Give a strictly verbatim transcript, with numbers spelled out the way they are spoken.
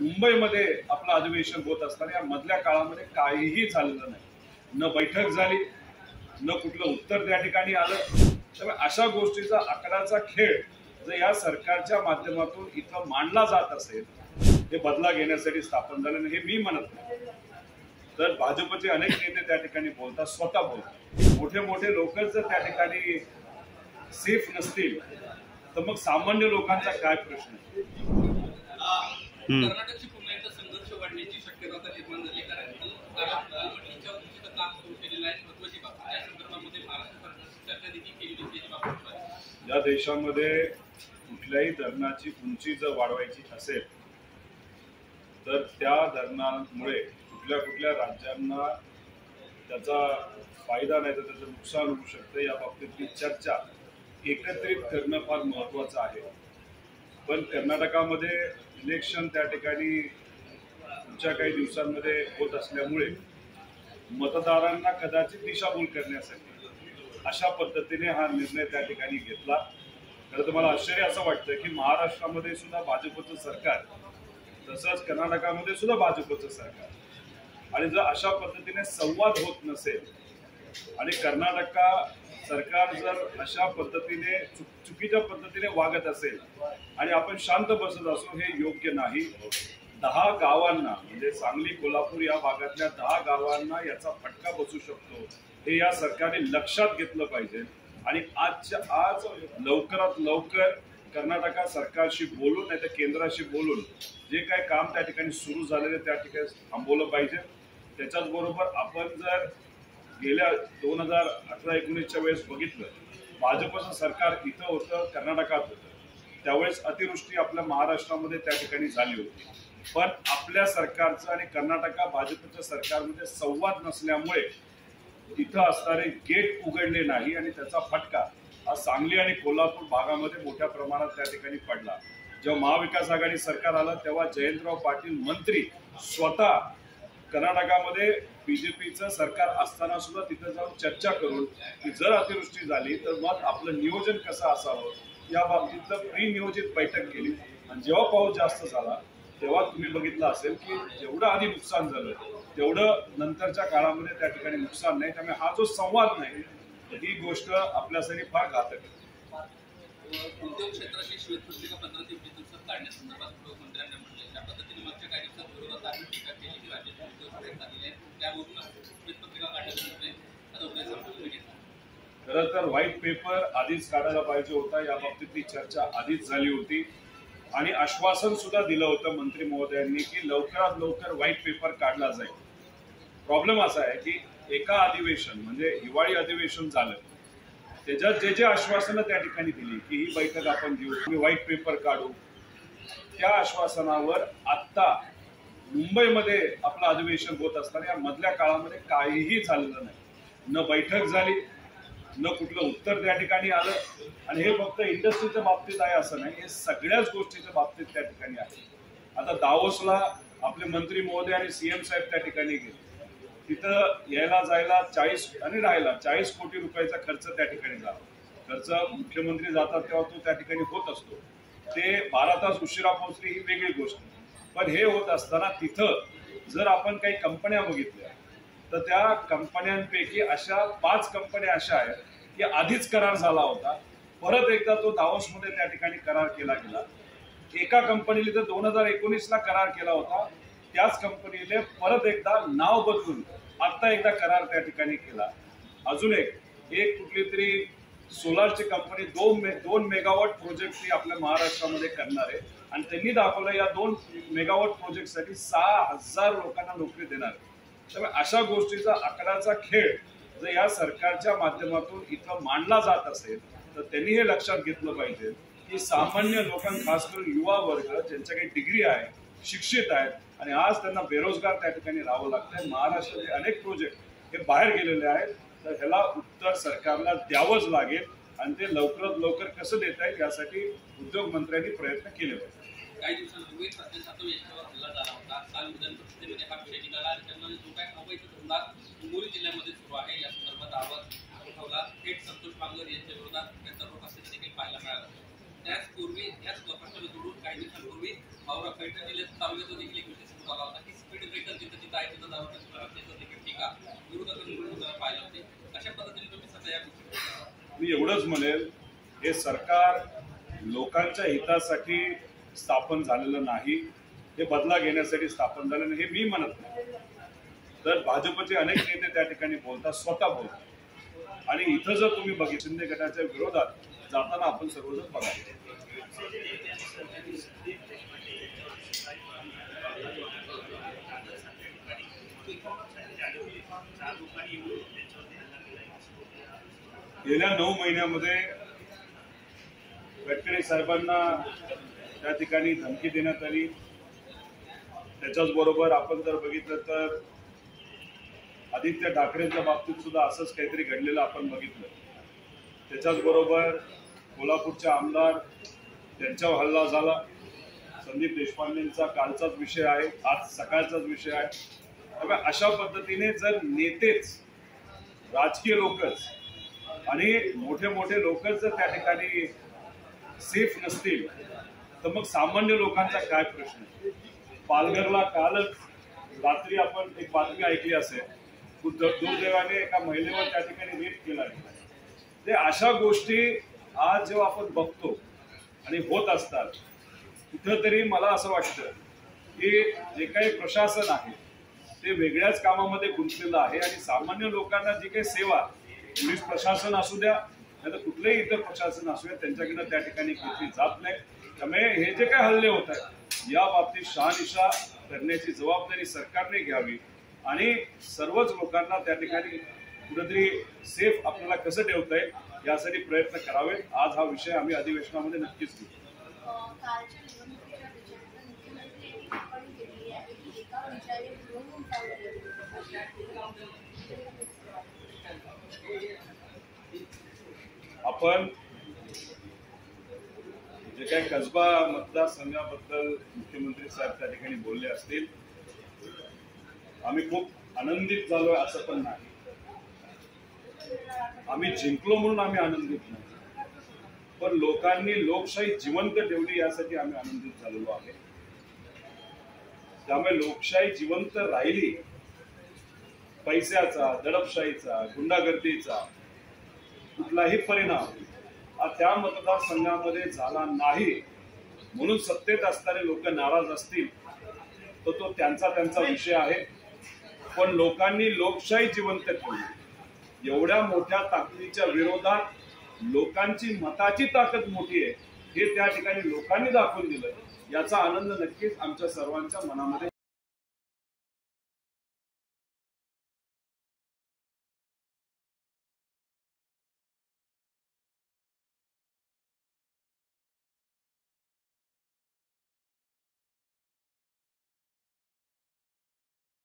मुंबईमध्ये आपलं अधिवेशन होत असताना या मधल्या काळामध्ये काहीही झालेलं नाही. न बैठक झाली, न कुठलं उत्तर त्या ठिकाणी आलं. त्यामुळे अशा गोष्टीचा आकडाचा खेळ जर या सरकारच्या माध्यमातून इथं मांडला जात असेल, हे बदला घेण्यासाठी स्थापन झालं हे मी म्हणत नाही. तर भाजपचे अनेक नेते त्या ठिकाणी बोलतात, स्वतः बोलतात. मोठे मोठे लोकच जर त्या ठिकाणी सेफ नसतील तर मग सामान्य लोकांचा काय प्रश्न आहे? कर्नाटकची पुन्हा एकदा संघर्ष वाढण्याची शक्यता निर्माण झाली, कारण कालवडीच्या उंचीचं काम सुरू केलेलं आहे. महत्वाची बाब या संदर्भामध्ये महाराष्ट्र सरकारची चर्चा देखील केली होती. या देशामध्ये कुठल्याही धरणाची उंची जर वाढवायची असेल तर त्या धरणामुळे कुठल्या कुठल्या राज्यांना त्याचा फायदा नाही तर त्याचं नुकसान होऊ शकतं, या बाबतीतली चर्चा एकत्रित करणं फार महत्वाचं आहे. पण कर्नाटकामध्ये इलेक्शन त्या ठिकाणी पुढच्या काही दिवसांमध्ये होत असल्यामुळे मतदारांना कदाचित दिशाभूल करण्यासाठी अशा पद्धतीने हा निर्णय त्या ठिकाणी घेतला. खरं तर मला आश्चर्य असं वाटतं की महाराष्ट्रामध्ये सुद्धा भाजपचं सरकार, तसंच कर्नाटकामध्ये सुद्धा भाजपचं सरकार, आणि जर अशा पद्धतीने संवाद होत नसेल आणि कर्नाटक सरकार जर अशा पद्धतीने चुक चुकीच्या पद्धतीने वागत असेल आणि आपण शांत बसत असो, हे योग्य नाही. दहा गावांना म्हणजे सांगली, कोल्हापूर या भागातल्या दहा गावांना याचा फटका बसू शकतो, हे या सरकारने लक्षात घेतलं पाहिजे. आणि आजच्या आज लवकरात लवकर कर्नाटक सरकारशी बोलून नाही तर केंद्राशी बोलून जे काही काम त्या ठिकाणी सुरू झालेले त्या ठिकाणी थांबवलं पाहिजे. त्याच्याच बरोबर आपण जर गेल्या दोन हजार अठरा एकोणीसच्या वेळेस बघितलं, भाजपचं सरकार इथं होतं, कर्नाटकात होतं, त्यावेळेस अतिवृष्टी आपल्या महाराष्ट्रामध्ये त्या ठिकाणी झाली होती. पण आपल्या सरकारचं आणि कर्नाटक भाजपच्या सरकारमध्ये संवाद नसल्यामुळे इथं असणारे गेट उघडले नाही आणि त्याचा फटका हा सांगली आणि कोल्हापूर भागामध्ये मोठ्या प्रमाणात त्या ठिकाणी पडला. जेव्हा महाविकास आघाडी सरकार आलं तेव्हा जयंतराव पाटील मंत्री स्वतः कर्नाटकामध्ये बीजेपीचं सरकार असताना सुद्धा तिथं जाऊन चर्चा करून की जर अतिवृष्टी झाली तर मग आपलं नियोजन कसं असावं या बाबतीतलं प्री नियोजित बैठक केली. आणि जेव्हा पाऊस जास्त झाला तेव्हा तुम्ही बघितलं असेल की जेवढं आधी नुकसान झालं तेवढं नंतरच्या काळामध्ये त्या ठिकाणी नुकसान नाही. त्यामुळे हा जो संवाद नाही ही गोष्ट आपल्यासाठी फार घातक आहे. उद्योग क्षेत्राची श्वेतपत्रिका पंधरा ते वीस दिवसात काढण्यासंदर्भात उद्योगमंत्र्यांनी म्हटले, त्या पद्धतीने मागच्या काही दिवसात विरोधात आम्ही टीका केली की राज्याचे उद्योग झालेले आहेत, त्यावरूनच श्वेतपत्रिका काढण्याचा आता उद्या समजून घेतला. खरं तर व्हाईट पेपर आधीच काढायला पाहिजे होता, या बाबतीतली चर्चा आधीच झाली होती आणि आश्वासन सुद्धा दिलं होतं मंत्री महोदयांनी की लवकरात लवकर व्हाईट पेपर काढला जाईल. प्रॉब्लेम असा आहे की एका अधिवेशन म्हणजे हिवाळी अधिवेशन झालं, त्याच्यात जे जे आश्वासनं त्या ठिकाणी दिली की ही बैठक आपण घेऊ, मी व्हाईट पेपर काढू, त्या आश्वासनावर आत्ता मुंबईमध्ये आपलं अधिवेशन होत असताना या मधल्या काळामध्ये काहीही झालेलं नाही. न बैठक झाली, न कुठलं उत्तर त्या ठिकाणी आलं. आणि हे फक्त इंडस्ट्रीच्या बाबतीत आहे असं नाही, हे सगळ्याच गोष्टीच्या बाबतीत त्या ठिकाणी आहे. आता दावोसला आपले मंत्री महोदय आणि सीएम साहेब त्या ठिकाणी गेले, तिथं यायला जायला चाळीस आणि राहायला चाळीस कोटी रुपयाचा खर्च त्या ठिकाणी झाला. खर्च मुख्यमंत्री जातात तेव्हा तो त्या ठिकाणी होत असतो, ते बारा तास उशिरा पोहोचले ही वेगळी गोष्ट. पण हे होत असताना तिथं जर आपण काही कंपन्या बघितल्या तर त्या कंपन्यांपैकी अशा पाच कंपन्या अशा आहेत की आधीच करार झाला होता, परत एकदा तो दावोसमध्ये त्या ठिकाणी करार केला गेला. एका कंपनीने तर दोन हजार एकोणीस ला करार केला होता, त्याच कंपनीने परत एकदा नाव बदलून आता एकदा करार त्या ठिकाणी केला. अजून एक एक कुठली तरी सोलारची कंपनी दोन मे दोन मेगावॉट प्रोजेक्ट ती आपल्या महाराष्ट्रामध्ये करणार आहे आणि त्यांनी दाखवलं या दोन मेगावॉट प्रोजेक्टसाठी सहा हजार लोकांना नोकरी देणार आहे. त्यामुळे अशा गोष्टीचा आकडाचा खेळ जर या सरकारच्या माध्यमातून इथं मांडला जात असेल तर त्यांनी हे लक्षात घेतलं पाहिजे की सामान्य लोकांना, खास करून युवा वर्ग ज्यांच्या काही डिग्री आहे, शिक्षित आहेत आणि आज त्यांना बेरोजगार त्या ठिकाणी राहावं लागतंय. महाराष्ट्राचे अनेक प्रोजेक्ट हे बाहेर गेलेले आहेत, तर ह्याला उत्तर सरकारला द्यावंच लागेल आणि ते लवकरात लवकर कसं देता येईल यासाठी उद्योग मंत्र्यांनी प्रयत्न केले पाहिजे. काही दिवसांपूर्वी सत्य सातव यांच्यावर हल्ला झाला होता. काल विधान परिषदेमध्ये हा विषय निघाला आणि त्यांना जो काही अवैध धंदा हिंगोली जिल्ह्यामध्ये सुरू आहे या संदर्भात आवाज उठवला. थेट संतोष बांगर यांच्या विरोधात त्यांचा रोख असल्याचं देखील पाहायला मिळालं. त्याचपूर्वी याच प्रश्नाला जोडून काही दिवसांपूर्वी हावरा पैठण जिल्ह्यात तालुक्यात देखील एवढंच म्हणेल, हे सरकार लोकांच्या हितासाठी स्थापन झालेलं नाही, हे बदला घेण्यासाठी स्थापन झालं नाही, हे मी म्हणत नाही. तर भाजपचे अनेक नेते त्या ठिकाणी बोलतात, स्वतः बोलतात. आणि इथं जर तुम्ही बघितलं, शिंदे गटाच्या विरोधात जाताना आपण सर्वजण बघायचं. गेल्या नऊ महिन्यामध्ये गडकरी साहेबांना त्या ठिकाणी धमकी देण्यात आली. त्याच्याच बरोबर आपण जर बघितलं तर आदित्य ठाकरेंच्या बाबतीत सुद्धा असंच काहीतरी घडलेलं आपण बघितलं. त्याच्याच बरोबर कोल्हापूरचे आमदार, त्यांच्यावर हल्ला झाला. संदीप देशपांडेंचा कालचाच विषय आहे, आज सकाळचाच विषय आहे. अशा पद्धतीने जर नेतेच, राजकीय लोकच आणि मोठे मोठे लोकच जर त्या ठिकाणी सेफ नसतील तर मग सामान्य लोकांचा काय प्रश्न? पालघरला कालच रात्री आपण एक बातमी ऐकली असेल, दुर्दैवाने एका महिलेवर त्या ठिकाणी रेप केला गेला. ते अशा गोष्टी आज जेव्हा आपण बघतो आणि होत असतात, कुठंतरी मला असं वाटतं की जे काही प्रशासन आहे ते वेगळ्याच कामामध्ये गुंतलेलं आहे आणि सामान्य लोकांना जी काही सेवा, पोलीस प्रशासन असू द्या नाही तर कुठलंही इतर प्रशासन असू द्या, त्यांच्याकडनं त्या ठिकाणी घेतली जात नाही. त्यामुळे हे जे काही हल्ले होत आहेत या बाबतीत शहानिशा करण्याची जबाबदारी सरकारने घ्यावी आणि सर्वच लोकांना त्या ठिकाणी कुठेतरी सेफ आपल्याला कसं ठेवता येईल यासाठी प्रयत्न करावेत. आज हा विषय आम्ही अधिवेशनामध्ये नक्कीच घेऊ. आपण जे काही कसबा मतदारसंघाबद्दल मुख्यमंत्री साहेब त्या ठिकाणी बोलले असतील, आम्ही खूप आनंदित झालोय असं पण नाही. आम्ही जिंकलो म्हणून आम्ही आनंदित नाही, पण लोकांनी लोकशाही जिवंत ठेवली यासाठी आम्ही आनंदित झालेलो आहे. त्यामुळे लोकशाही जिवंत राहिली, पैशाचा, दडपशाहीचा, गुंडागर्दीचा कुठलाही परिणाम हा त्या मतदारसंघामध्ये झाला नाही. म्हणून सत्तेत असणारे लोक नाराज असतील तर तो, तो त्यांचा त्यांचा विषय आहे. पण लोकांनी लोकशाही जिवंत ठेवली. एवढ्या मोठ्या ताकदीच्या विरोधात लोकांची मताची ताकद मोठी आहे हे त्या ठिकाणी लोकांनी दाखवून दिलं. याचा आनंद नक्कीच आमच्या सर्वांच्या मनामध्ये